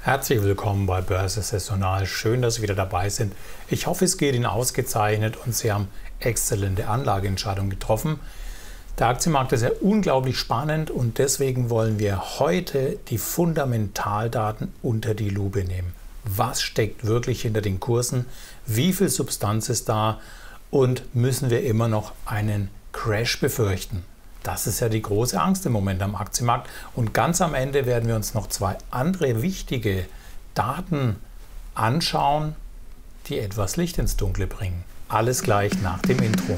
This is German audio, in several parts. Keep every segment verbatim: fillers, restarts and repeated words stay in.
Herzlich willkommen bei Börse Saisonal. Schön, dass Sie wieder dabei sind. Ich hoffe, es geht Ihnen ausgezeichnet und Sie haben exzellente Anlageentscheidungen getroffen. Der Aktienmarkt ist ja unglaublich spannend und deswegen wollen wir heute die Fundamentaldaten unter die Lupe nehmen. Was steckt wirklich hinter den Kursen? Wie viel Substanz ist da? Und müssen wir immer noch einen Crash befürchten? Das ist ja die große Angst im Moment am Aktienmarkt. Und ganz am Ende werden wir uns noch zwei andere wichtige Daten anschauen, die etwas Licht ins Dunkle bringen. Alles gleich nach dem Intro.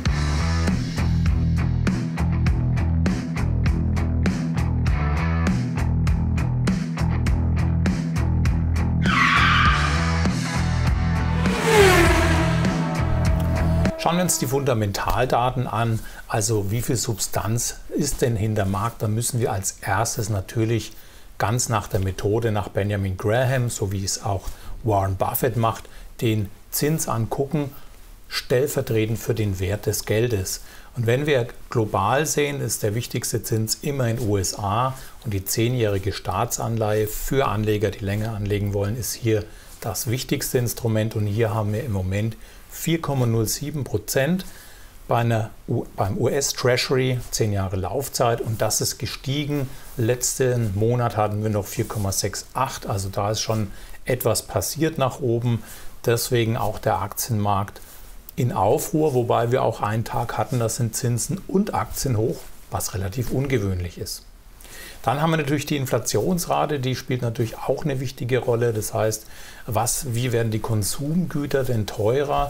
Schauen wir uns die Fundamentaldaten an, also wie viel Substanz ist denn hinter Markt? Da müssen wir als erstes natürlich ganz nach der Methode, nach Benjamin Graham, so wie es auch Warren Buffett macht, den Zins angucken, stellvertretend für den Wert des Geldes. Und wenn wir global sehen, ist der wichtigste Zins immer in den U S A und die zehnjährige Staatsanleihe für Anleger, die länger anlegen wollen, ist hier das wichtigste Instrument. Und hier haben wir im Moment vier Komma null sieben Prozent bei einer, beim U S Treasury, zehn Jahre Laufzeit, und das ist gestiegen. Letzten Monat hatten wir noch vier Komma achtundsiebzig, also da ist schon etwas passiert nach oben. Deswegen auch der Aktienmarkt in Aufruhr, wobei wir auch einen Tag hatten, das sind Zinsen und Aktien hoch, was relativ ungewöhnlich ist. Dann haben wir natürlich die Inflationsrate, die spielt natürlich auch eine wichtige Rolle. Das heißt, was, wie werden die Konsumgüter denn teurer?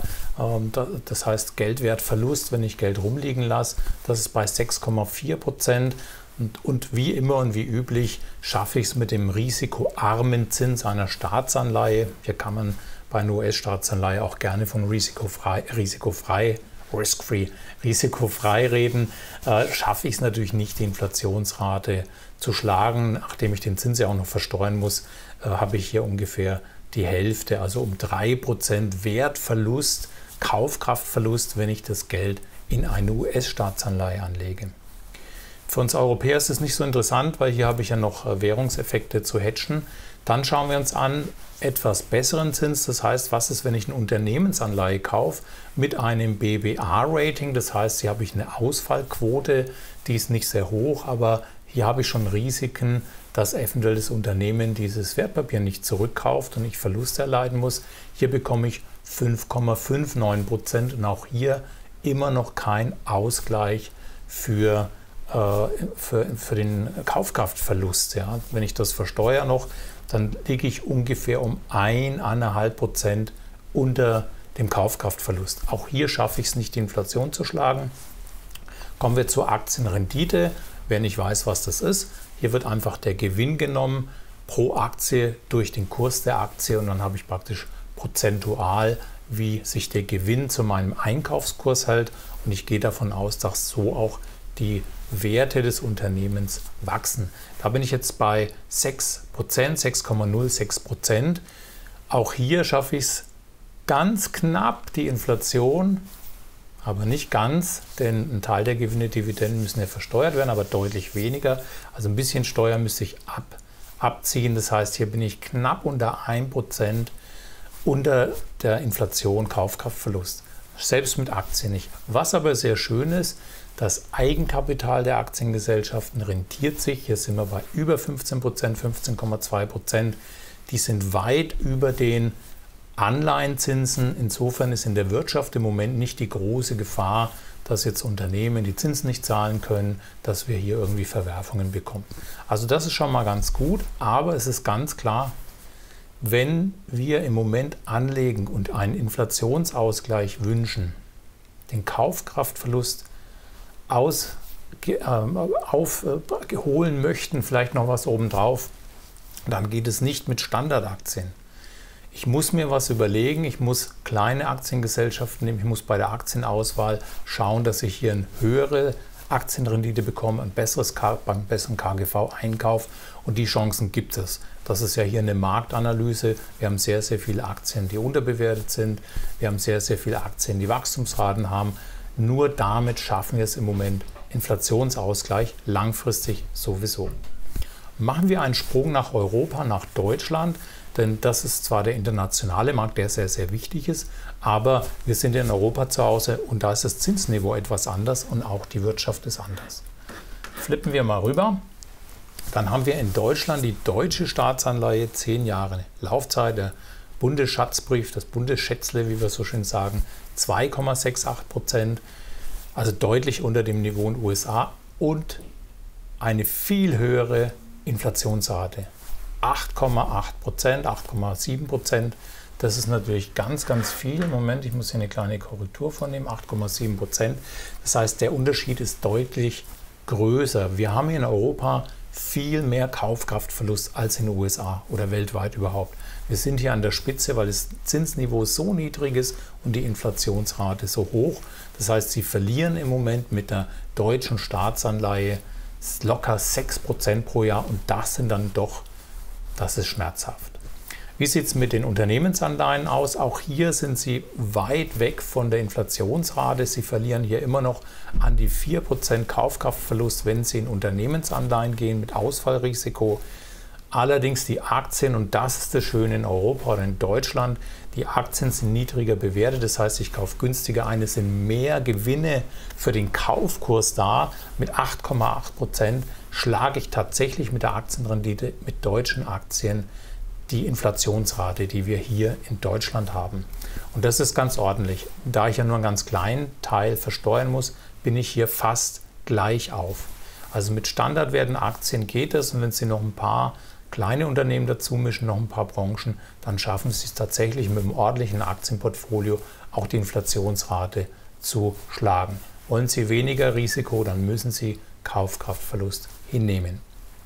Das heißt, Geldwertverlust, wenn ich Geld rumliegen lasse, das ist bei sechs Komma vier Prozent. Und, und wie immer und wie üblich schaffe ich es mit dem risikoarmen Zins einer Staatsanleihe. Hier kann man bei einer U S-Staatsanleihe auch gerne von risikofrei, risikofrei risk-free, risikofrei reden, äh, schaffe ich es natürlich nicht, die Inflationsrate zu schlagen. Nachdem ich den Zins ja auch noch versteuern muss, äh, habe ich hier ungefähr die Hälfte, also um drei Prozent Wertverlust, Kaufkraftverlust, wenn ich das Geld in eine U S-Staatsanleihe anlege. Für uns Europäer ist es nicht so interessant, weil hier habe ich ja noch Währungseffekte zu hedgen. Dann schauen wir uns an, etwas besseren Zins, das heißt, was ist, wenn ich eine Unternehmensanleihe kaufe mit einem B B A-Rating, das heißt, hier habe ich eine Ausfallquote, die ist nicht sehr hoch, aber hier habe ich schon Risiken, dass eventuell das Unternehmen dieses Wertpapier nicht zurückkauft und ich Verluste erleiden muss. Hier bekomme ich fünf Komma neunundfünfzig Prozent und auch hier immer noch kein Ausgleich für Für, für den Kaufkraftverlust. Ja. Wenn ich das versteuere noch, dann liege ich ungefähr um ein Komma fünf Prozent unter dem Kaufkraftverlust. Auch hier schaffe ich es nicht, die Inflation zu schlagen. Kommen wir zur Aktienrendite. Wer nicht weiß, was das ist, hier wird einfach der Gewinn genommen pro Aktie durch den Kurs der Aktie und dann habe ich praktisch prozentual, wie sich der Gewinn zu meinem Einkaufskurs hält. Und ich gehe davon aus, dass so auch die Werte des Unternehmens wachsen. Da bin ich jetzt bei sechs Prozent, sechs Komma null sechs Prozent. Auch hier schaffe ich es ganz knapp, die Inflation, aber nicht ganz, denn ein Teil der Gewinne, Dividenden müssen ja versteuert werden, aber deutlich weniger. Also ein bisschen Steuer müsste ich ab, abziehen. Das heißt, hier bin ich knapp unter ein Prozent unter der Inflation, Kaufkraftverlust. Selbst mit Aktien nicht. Was aber sehr schön ist, das Eigenkapital der Aktiengesellschaften rentiert sich. Hier sind wir bei über fünfzehn Prozent, fünfzehn Komma zwei Prozent. Die sind weit über den Anleihenzinsen. Insofern ist in der Wirtschaft im Moment nicht die große Gefahr, dass jetzt Unternehmen die Zinsen nicht zahlen können, dass wir hier irgendwie Verwerfungen bekommen. Also das ist schon mal ganz gut, aber es ist ganz klar, wenn wir im Moment anlegen und einen Inflationsausgleich wünschen, den Kaufkraftverlust aus, äh, aufholen äh, möchten, vielleicht noch was obendrauf, dann geht es nicht mit Standardaktien. Ich muss mir was überlegen, ich muss kleine Aktiengesellschaften nehmen, ich muss bei der Aktienauswahl schauen, dass ich hier eine höhere Aktienrendite bekomme, ein besseres K, einen besseren K G V einkaufe und die Chancen gibt es. Das ist ja hier eine Marktanalyse. Wir haben sehr, sehr viele Aktien, die unterbewertet sind. Wir haben sehr, sehr viele Aktien, die Wachstumsraten haben. Nur damit schaffen wir es im Moment, Inflationsausgleich, langfristig sowieso. Machen wir einen Sprung nach Europa, nach Deutschland. denn das ist zwar der internationale Markt, der sehr, sehr wichtig ist, aber wir sind in Europa zu Hause und da ist das Zinsniveau etwas anders und auch die Wirtschaft ist anders. Flippen wir mal rüber. Dann haben wir in Deutschland die deutsche Staatsanleihe, zehn Jahre Laufzeit, der Bundesschatzbrief, das Bundesschätzle, wie wir so schön sagen, zwei Komma achtundsechzig Prozent, also deutlich unter dem Niveau in den U S A und eine viel höhere Inflationsrate, acht Komma acht Prozent, acht Komma sieben Prozent. Das ist natürlich ganz, ganz viel. Moment, ich muss hier eine kleine Korrektur vornehmen, acht Komma sieben Prozent. Das heißt, der Unterschied ist deutlich größer. Wir haben hier in Europa viel mehr Kaufkraftverlust als in den U S A oder weltweit überhaupt. Wir sind hier an der Spitze, weil das Zinsniveau so niedrig ist und die Inflationsrate so hoch. Das heißt, Sie verlieren im Moment mit der deutschen Staatsanleihe locker sechs Prozent pro Jahr und das sind dann doch, das ist schmerzhaft. Wie sieht es mit den Unternehmensanleihen aus? Auch hier sind sie weit weg von der Inflationsrate. Sie verlieren hier immer noch an die vier Prozent Kaufkraftverlust, wenn sie in Unternehmensanleihen gehen mit Ausfallrisiko. Allerdings die Aktien, und das ist das Schöne in Europa oder in Deutschland, die Aktien sind niedriger bewertet. Das heißt, ich kaufe günstiger ein. Es sind mehr Gewinne für den Kaufkurs da. Mit acht Komma acht Prozent schlage ich tatsächlich mit der Aktienrendite mit deutschen Aktien die Inflationsrate, die wir hier in Deutschland haben. Und das ist ganz ordentlich. Da ich ja nur einen ganz kleinen Teil versteuern muss, bin ich hier fast gleich auf. Also mit standardwerten Aktien geht es und wenn Sie noch ein paar kleine Unternehmen dazu mischen, noch ein paar Branchen, dann schaffen Sie es tatsächlich mit einem ordentlichen Aktienportfolio auch die Inflationsrate zu schlagen. Wollen Sie weniger Risiko, dann müssen Sie Kaufkraftverlust hinnehmen.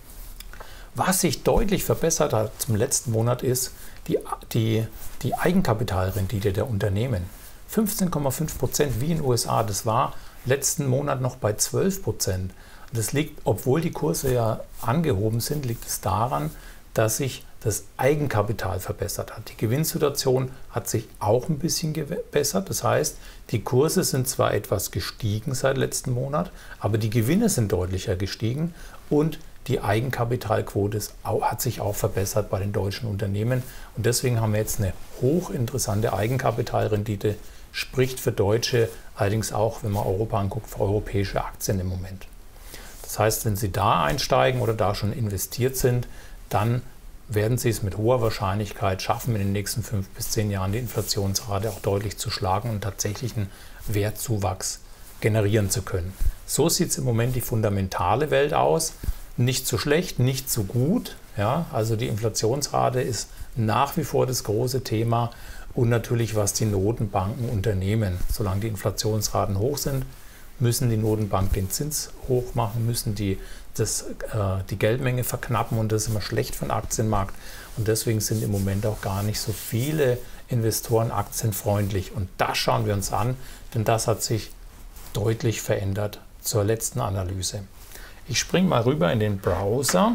Was sich deutlich verbessert hat zum letzten Monat ist die, die, die Eigenkapitalrendite der Unternehmen. fünfzehn Komma fünf Prozent wie in den U S A, das war letzten Monat noch bei zwölf Prozent. Das liegt, obwohl die Kurse ja angehoben sind, liegt es daran, dass sich das Eigenkapital verbessert hat. Die Gewinnsituation hat sich auch ein bisschen gebessert. Das heißt, die Kurse sind zwar etwas gestiegen seit letzten Monat, aber die Gewinne sind deutlicher gestiegen und die Eigenkapitalquote ist, hat sich auch verbessert bei den deutschen Unternehmen. Und deswegen haben wir jetzt eine hochinteressante Eigenkapitalrendite, spricht für Deutsche, allerdings auch, wenn man Europa anguckt, für europäische Aktien im Moment. Das heißt, wenn Sie da einsteigen oder da schon investiert sind, dann werden Sie es mit hoher Wahrscheinlichkeit schaffen, in den nächsten fünf bis zehn Jahren die Inflationsrate auch deutlich zu schlagen und tatsächlichen Wertzuwachs generieren zu können. So sieht es im Moment die fundamentale Welt aus. Nicht so schlecht, nicht so gut. Ja, also die Inflationsrate ist nach wie vor das große Thema und natürlich, was die Notenbanken unternehmen. Solange die Inflationsraten hoch sind, müssen die Notenbanken den Zins hoch machen, müssen die das, äh, die Geldmenge verknappen und das ist immer schlecht für den Aktienmarkt. Und deswegen sind im Moment auch gar nicht so viele Investoren aktienfreundlich. Und das schauen wir uns an, denn das hat sich deutlich verändert zur letzten Analyse. Ich springe mal rüber in den Browser.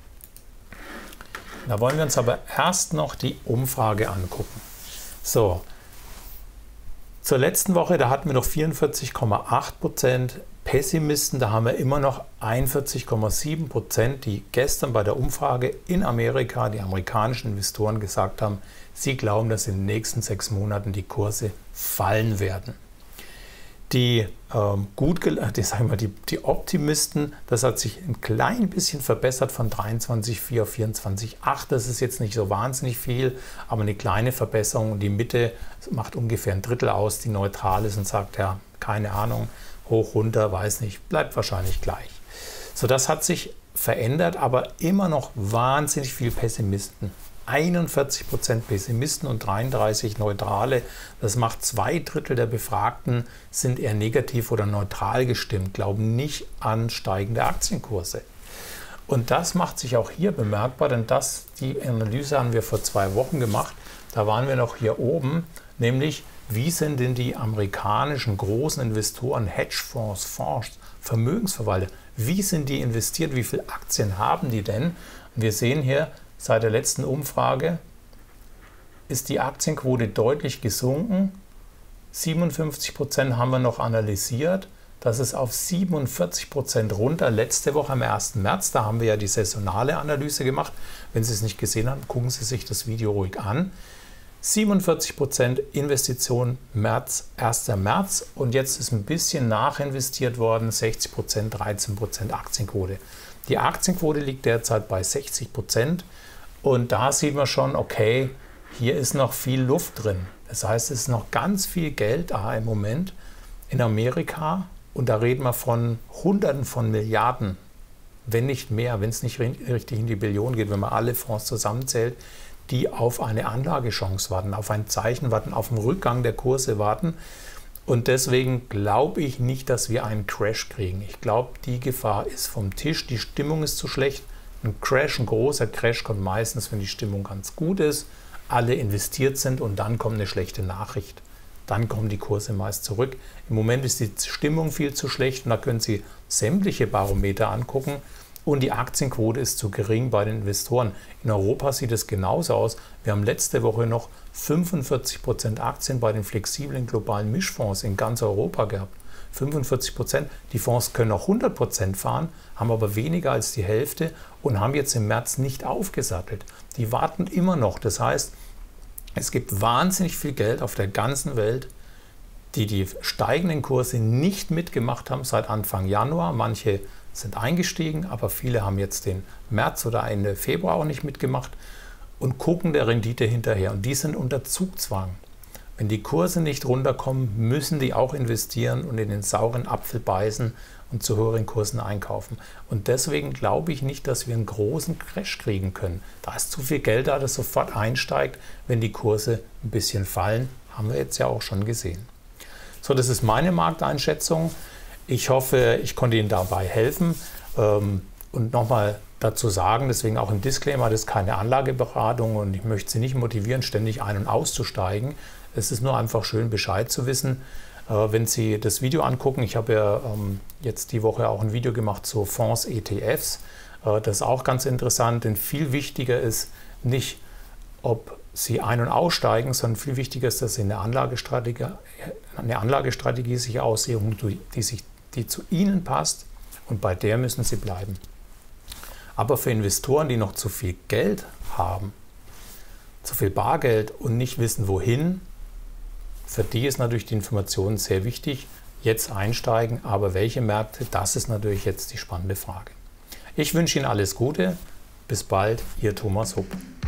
Da wollen wir uns aber erst noch die Umfrage angucken. So, zur letzten Woche, da hatten wir noch vierundvierzig Komma acht Prozent Pessimisten, da haben wir immer noch einundvierzig Komma sieben Prozent, die gestern bei der Umfrage in Amerika, die amerikanischen Investoren gesagt haben, sie glauben, dass in den nächsten sechs Monaten die Kurse fallen werden. Die, ähm, gut, die, sagen wir, die, die Optimisten, das hat sich ein klein bisschen verbessert von dreiundzwanzig Komma vier auf vierundzwanzig Komma acht. Das ist jetzt nicht so wahnsinnig viel, aber eine kleine Verbesserung. Die Mitte macht ungefähr ein Drittel aus, die neutral ist und sagt, ja, keine Ahnung, hoch, runter, weiß nicht, bleibt wahrscheinlich gleich. So, das hat sich verändert, aber immer noch wahnsinnig viel Pessimisten. einundvierzig Prozent Pessimisten und dreiunddreißig Neutrale. Das macht zwei Drittel der Befragten sind eher negativ oder neutral gestimmt, glauben nicht an steigende Aktienkurse. Und das macht sich auch hier bemerkbar, denn das, die Analyse haben wir vor zwei Wochen gemacht. Da waren wir noch hier oben, nämlich wie sind denn die amerikanischen großen Investoren, Hedgefonds, Fonds, Vermögensverwalter, wie sind die investiert, wie viele Aktien haben die denn? Und wir sehen hier, seit der letzten Umfrage ist die Aktienquote deutlich gesunken. siebenundfünfzig Prozent haben wir noch analysiert. Das ist auf siebenundvierzig Prozent runter. Letzte Woche am ersten März, da haben wir ja die saisonale Analyse gemacht. Wenn Sie es nicht gesehen haben, gucken Sie sich das Video ruhig an. siebenundvierzig Prozent Investition März, ersten März und jetzt ist ein bisschen nachinvestiert worden, sechzig Prozent, dreizehn Prozent Aktienquote. Die Aktienquote liegt derzeit bei sechzig Prozent und da sieht man schon, okay, hier ist noch viel Luft drin. Das heißt, es ist noch ganz viel Geld da im Moment in Amerika und da reden wir von Hunderten von Milliarden, wenn nicht mehr, wenn es nicht richtig in die Billionen geht, wenn man alle Fonds zusammenzählt, die auf eine Anlagechance warten, auf ein Zeichen warten, auf den Rückgang der Kurse warten. Und deswegen glaube ich nicht, dass wir einen Crash kriegen. Ich glaube, die Gefahr ist vom Tisch, die Stimmung ist zu schlecht. Ein Crash, ein großer Crash kommt meistens, wenn die Stimmung ganz gut ist, alle investiert sind und dann kommt eine schlechte Nachricht. Dann kommen die Kurse meist zurück. Im Moment ist die Stimmung viel zu schlecht und da können Sie sämtliche Barometer angucken. Und die Aktienquote ist zu gering bei den Investoren. In Europa sieht es genauso aus. Wir haben letzte Woche noch fünfundvierzig Prozent Aktien bei den flexiblen globalen Mischfonds in ganz Europa gehabt. fünfundvierzig Prozent. Die Fonds können auch hundert Prozent fahren, haben aber weniger als die Hälfte und haben jetzt im März nicht aufgesattelt. Die warten immer noch. Das heißt, es gibt wahnsinnig viel Geld auf der ganzen Welt, die die steigenden Kurse nicht mitgemacht haben seit Anfang Januar. Manche sind eingestiegen, aber viele haben jetzt den März oder Ende Februar auch nicht mitgemacht und gucken der Rendite hinterher. Und die sind unter Zugzwang. Wenn die Kurse nicht runterkommen, müssen die auch investieren und in den sauren Apfel beißen und zu höheren Kursen einkaufen. Und deswegen glaube ich nicht, dass wir einen großen Crash kriegen können. Da ist zu viel Geld da, das sofort einsteigt, wenn die Kurse ein bisschen fallen. Haben wir jetzt ja auch schon gesehen. So, das ist meine Markteinschätzung. Ich hoffe, ich konnte Ihnen dabei helfen und nochmal dazu sagen, deswegen auch im Disclaimer, das ist keine Anlageberatung und ich möchte Sie nicht motivieren, ständig ein- und auszusteigen. Es ist nur einfach schön, Bescheid zu wissen. Wenn Sie das Video angucken, ich habe ja jetzt die Woche auch ein Video gemacht zu Fonds, E T Fs. Das ist auch ganz interessant, denn viel wichtiger ist nicht, ob Sie ein- und aussteigen, sondern viel wichtiger ist, dass Sie eine Anlagestrategie, eine Anlagestrategie sich aussehen, die, sich, die zu Ihnen passt und bei der müssen Sie bleiben. Aber für Investoren, die noch zu viel Geld haben, zu viel Bargeld und nicht wissen, wohin, für die ist natürlich die Information sehr wichtig. Jetzt einsteigen, aber welche Märkte, das ist natürlich jetzt die spannende Frage. Ich wünsche Ihnen alles Gute. Bis bald, Ihr Thomas Hupp.